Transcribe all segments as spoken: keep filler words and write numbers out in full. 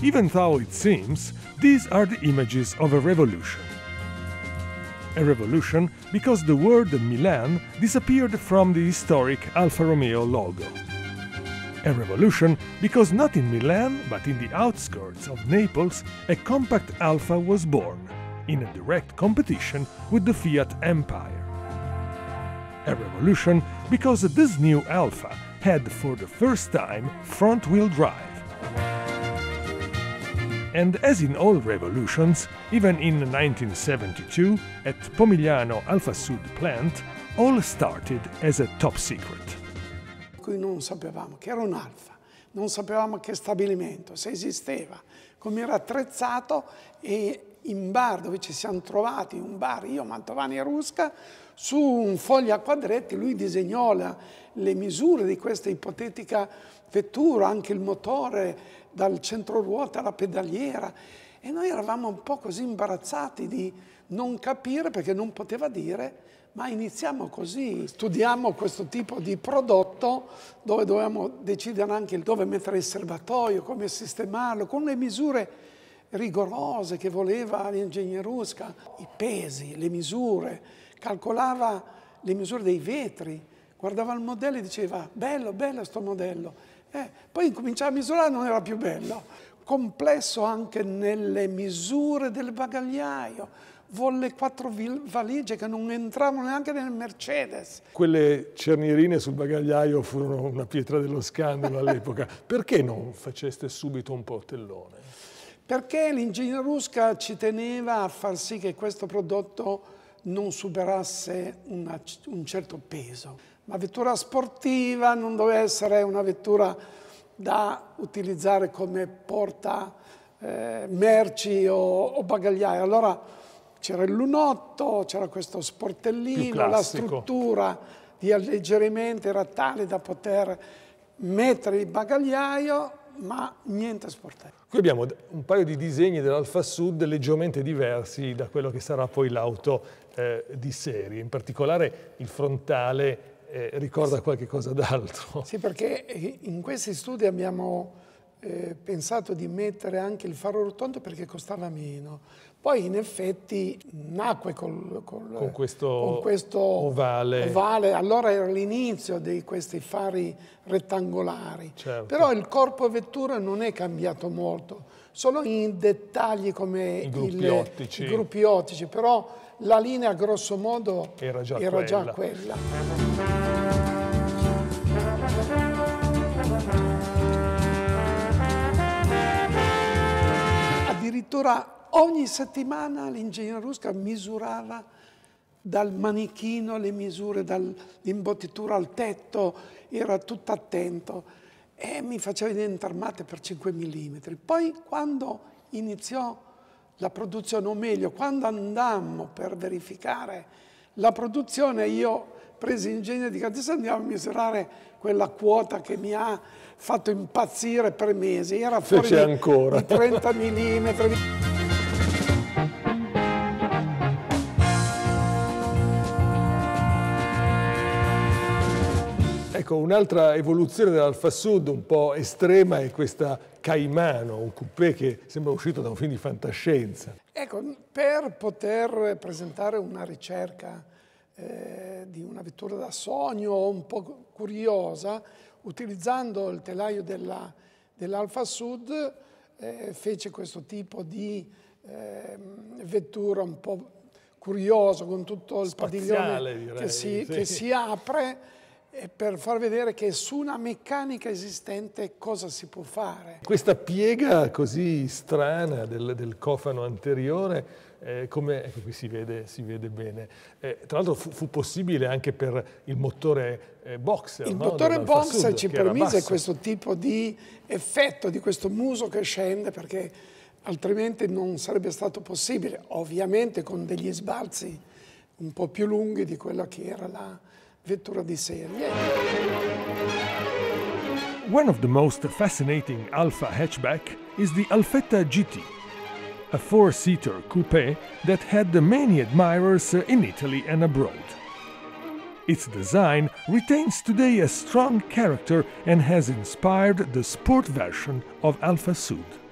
Even though it seems, these are the images of a revolution. A revolution because the word Milan disappeared from the historic Alfa Romeo logo. A revolution because not in Milan, but in the outskirts of Naples, a compact Alfa was born, in a direct competition with the Fiat Empire. A revolution because this new Alfa had for the first time front-wheel drive. And as in all revolutions, even in nineteen seventy-two, at Pomigliano Alfa Sud plant, all started as a top secret. Qui non sapevamo che era un Alfa, non sapevamo che stabilimento, se esisteva, come era attrezzato, e in bar dove ci siamo trovati, un bar, io, Mantovani e Rusca, su un foglio a quadretti lui disegnò la, le misure di questa ipotetica vettura, anche il motore, dal centroruota alla pedaliera, e noi eravamo un po' così imbarazzati di non capire perché non poteva dire, ma iniziamo così, studiamo questo tipo di prodotto dove dovevamo decidere anche dove mettere il serbatoio, come sistemarlo, con le misure rigorose che voleva l'ingegnere Rusca, i pesi, le misure, calcolava le misure dei vetri, guardava il modello e diceva bello, bello sto modello. Eh, poi incominciava a misurare, non era più bello. Complesso anche nelle misure del bagagliaio. Volle quattro valigie che non entravano neanche nel Mercedes. Quelle cernierine sul bagagliaio furono una pietra dello scandalo all'epoca. Perché non faceste subito un portellone? Perché l'ingegnere Rusca ci teneva a far sì che questo prodotto non superasse una, un certo peso. La vettura sportiva non doveva essere una vettura da utilizzare come porta eh, merci o, o bagagliaio. Allora c'era il lunotto, c'era questo sportellino, la struttura di alleggerimento era tale da poter mettere il bagagliaio, ma niente sportello. Qui abbiamo un paio di disegni dell'Alfa Sud leggermente diversi da quello che sarà poi l'auto eh, di serie, in particolare il frontale Eh, ricorda qualche cosa d'altro. Sì, perché in questi studi abbiamo eh, pensato di mettere anche il faro rotondo perché costava meno. Poi in effetti nacque col, col, con questo, con questo ovale. ovale. Allora era l'inizio di questi fari rettangolari. Certo. Però il corpo vettura non è cambiato molto, solo in dettagli come i gruppi, il, ottici. i gruppi ottici, però la linea grosso modo era già era quella. Già quella. Addirittura ogni settimana l'ingegnere Rusca misurava dal manichino le misure, dall'imbottitura al tetto, era tutto attento e mi faceva vedere armate per cinque millimetri. Poi quando iniziò la produzione, o meglio, quando andammo per verificare la produzione, io presi l'ingegnere di Catania, andiamo a misurare quella quota che mi ha fatto impazzire per mesi. Era fuori di, ancora. di trenta millimetri. Ecco, un'altra evoluzione dell'Alfa Sud un po' estrema è questa Caimano, un coupé che sembra uscito da un film di fantascienza. Ecco, per poter presentare una ricerca eh, di una vettura da sogno un po' curiosa, utilizzando il telaio della, dell'Alfa Sud, eh, fece questo tipo di eh, vettura un po' curiosa, con tutto il Spaziale, padiglione direi, che si, sì. che si apre, per far vedere che su una meccanica esistente cosa si può fare. Questa piega così strana del, del cofano anteriore, eh, come ecco qui si vede, si vede bene. Eh, tra l'altro fu, fu possibile anche per il motore eh, boxer. Il no? motore boxer Sud, ci permise questo tipo di effetto, di questo muso che scende, perché altrimenti non sarebbe stato possibile, ovviamente con degli sbalzi un po' più lunghi di quella che era la vettura di serie. One of the most fascinating Alfa hatchback is the Alfetta G T, a four-seater coupe that had many admirers in Italy and abroad. Its design retains today a strong character and has inspired the sport version of Alfa Sud.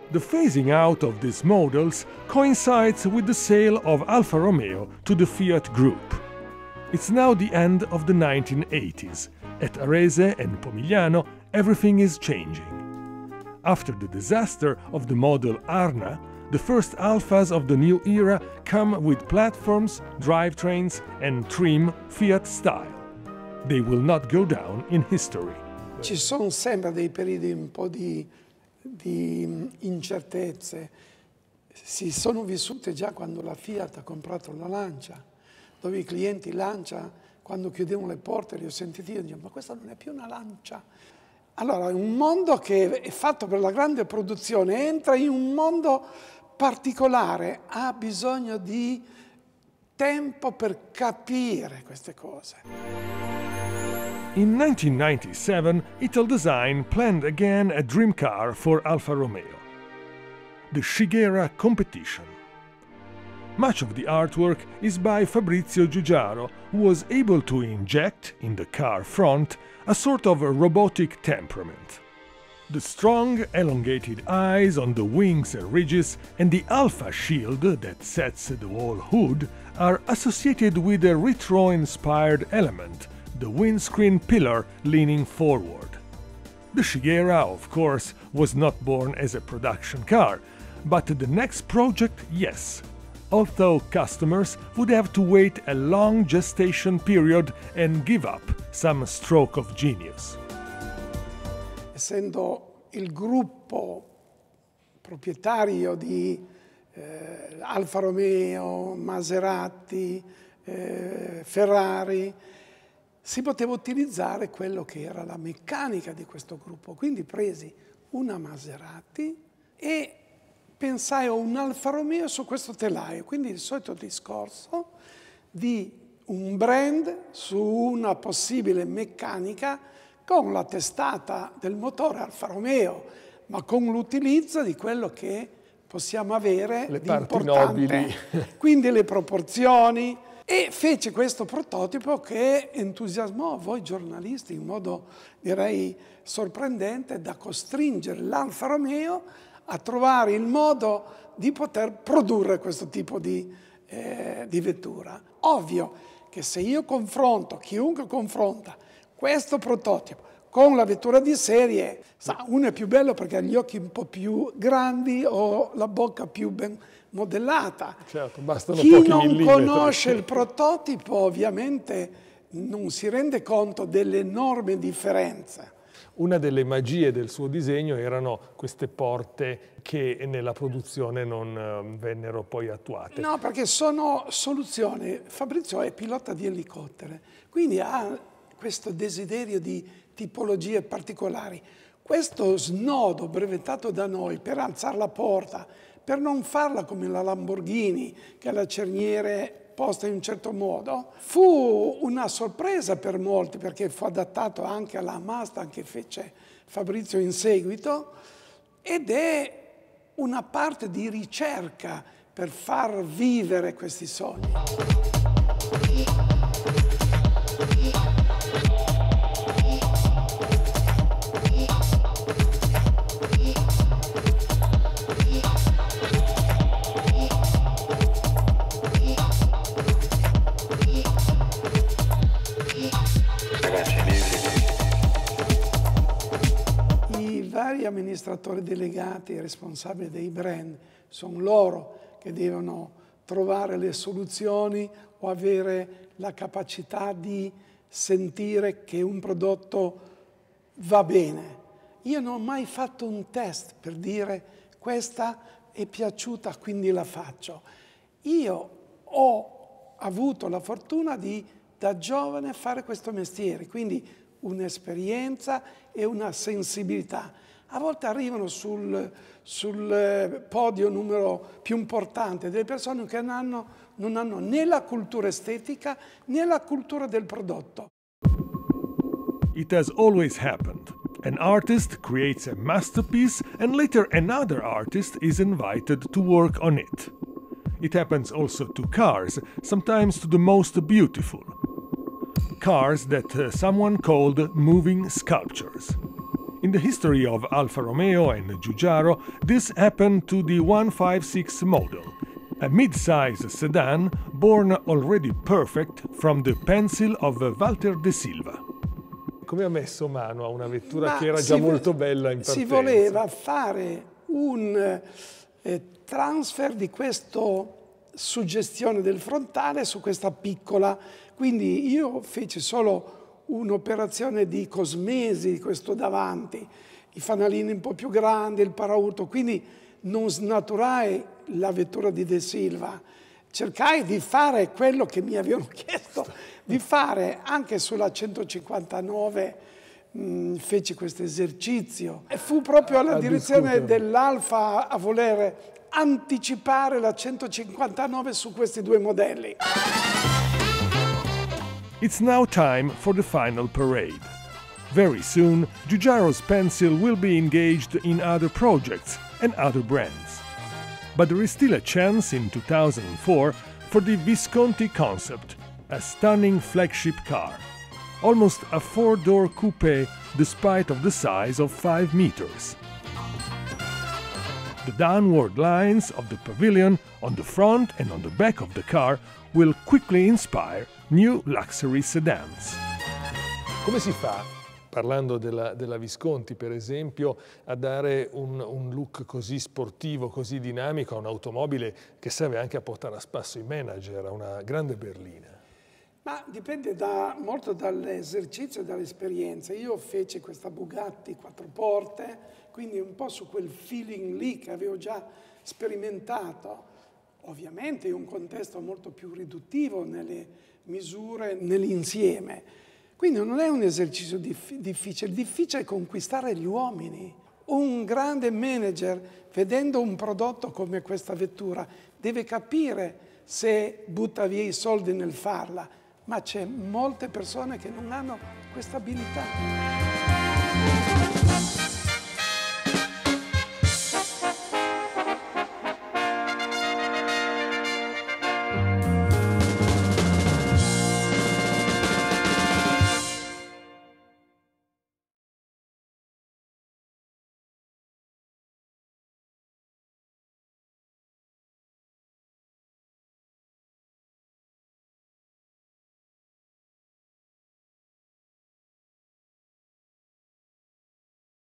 The phasing out of these models coincides with the sale of Alfa Romeo to the Fiat Group. It's now the end of the nineteen eighties. At Arese and Pomigliano, everything is changing. After the disaster of the model Arna, the first Alfas of the new era come with platforms, drivetrains and trim Fiat style. They will not go down in history. Ci sono sempre dei periodi un po' di, di incertezze. Si sono vissute già quando la Fiat ha comprato la Lancia, dove i clienti Lancia, quando chiudevano le porte, li ho sentiti io, dicevo, ma questa non è più una Lancia. Allora, è un mondo che è fatto per la grande produzione, entra in un mondo particolare, ha bisogno di tempo per capire queste cose. In nineteen ninety-seven, Italdesign planned again a dream car for Alfa Romeo, the Shigera Competition. Much of the artwork is by Fabrizio Giugiaro, who was able to inject in the car front a sort of a robotic temperament. The strong, elongated eyes on the wings and ridges and the Alfa shield that sets the whole hood are associated with a retro-inspired element, the windscreen pillar leaning forward. The Shigera, of course, was not born as a production car, but the next project, yes, although customers would have to wait a long gestation period and give up some stroke of genius. Essendo il gruppo proprietario di eh, Alfa Romeo, Maserati, eh, Ferrari, si poteva utilizzare quello che era la meccanica di questo gruppo. Quindi presi una Maserati e pensai a un Alfa Romeo su questo telaio. Quindi il solito discorso di un brand su una possibile meccanica con la testata del motore Alfa Romeo, ma con l'utilizzo di quello che possiamo avere le di parti importante. nobili. Quindi le proporzioni. E fece questo prototipo che entusiasmò voi giornalisti in modo, direi, sorprendente, da costringere l'Alfa Romeo a trovare il modo di poter produrre questo tipo di, eh, di vettura. Ovvio che se io confronto, chiunque confronta questo prototipo con la vettura di serie, sa, uno è più bello perché ha gli occhi un po' più grandi o la bocca più ben modellata. Certo, bastano Chi pochi non millimetri. conosce il prototipo ovviamente non si rende conto delle enormi differenze. Una delle magie del suo disegno erano queste porte che nella produzione non eh, vennero poi attuate. No, perché sono soluzioni. Fabrizio è pilota di elicotteri, quindi ha questo desiderio di tipologie particolari. Questo snodo brevettato da noi per alzare la porta, per non farla come la Lamborghini, che ha la cerniere posta in un certo modo, fu una sorpresa per molti, perché fu adattato anche alla Mustang che fece Fabrizio in seguito, ed è una parte di ricerca per far vivere questi sogni. Gli amministratori delegati e responsabili dei brand sono loro che devono trovare le soluzioni o avere la capacità di sentire che un prodotto va bene. Io non ho mai fatto un test per dire questa è piaciuta quindi la faccio. Io ho avuto la fortuna di da giovane fare questo mestiere, quindi un'esperienza e una sensibilità. A volte arrivano sul, sul podio numero più importante delle persone che non hanno, non hanno né la cultura estetica né la cultura del prodotto. It has always happened. An artist creates a masterpiece and later another artist is invited to work on it. It happens also to cars, sometimes to the most beautiful. Cars that uh, someone called moving sculptures. In the history of Alfa Romeo and Giugiaro, this happened to the one fifty-six model, a mid-size sedan born already perfect from the pencil of Walter de Silva. Come ha messo mano a una vettura Ma che era già si, molto bella in partenza? Si voleva fare un eh, transfer di questa suggestione del frontale su questa piccola, quindi io feci solo un'operazione di cosmesi di questo davanti, i fanalini un po' più grandi, il paraurto, quindi non snaturai la vettura di De Silva, cercai di fare quello che mi avevano chiesto di fare anche sulla centocinquantanove, mh, feci questo esercizio e fu proprio alla a direzione discutere. dell'Alfa a voler anticipare la centocinquantanove su questi due modelli. It's now time for the final parade. Very soon, Giugiaro's pencil will be engaged in other projects and other brands. But there is still a chance in two thousand four for the Visconti concept, a stunning flagship car. Almost a four-door coupe despite of the size of five meters. The downward lines of the pavilion on the front and on the back of the car will quickly inspire new luxury sedans. Come si fa, parlando della, della Visconti per esempio, a dare un, un look così sportivo, così dinamico a un'automobile che serve anche a portare a spasso i manager, a una grande berlina? Ma dipende da, molto dall'esercizio e dall'esperienza. Io feci questa Bugatti quattro porte, quindi un po' su quel feeling lì che avevo già sperimentato, ovviamente in un contesto molto più riduttivo nelle misure, nell'insieme. Quindi non è un esercizio diff- difficile, difficile è conquistare gli uomini. Un grande manager, vedendo un prodotto come questa vettura, deve capire se butta via i soldi nel farla, ma c'è molte persone che non hanno questa abilità.